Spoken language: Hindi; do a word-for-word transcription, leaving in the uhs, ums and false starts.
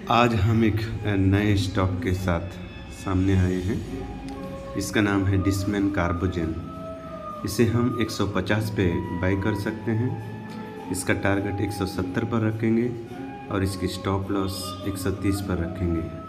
आज हम एक नए स्टॉक के साथ सामने आए हैं। इसका नाम है डिसमैन कार्बोजेन। इसे हम एक सौ पचास पे बाई कर सकते हैं। इसका टारगेट एक सौ सत्तर पर रखेंगे और इसकी स्टॉप लॉस एक सौ तीस पर रखेंगे।